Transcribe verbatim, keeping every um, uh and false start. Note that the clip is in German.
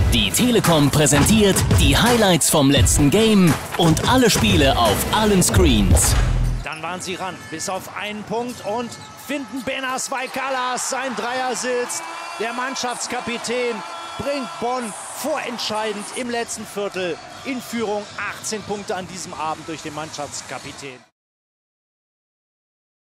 Die Telekom präsentiert die Highlights vom letzten Game und alle Spiele auf allen Screens. Dann waren sie ran, bis auf einen Punkt und finden Benas Vaikalas. Sein Dreier sitzt. Der Mannschaftskapitän bringt Bonn vorentscheidend im letzten Viertel in Führung. achtzehn Punkte an diesem Abend durch den Mannschaftskapitän.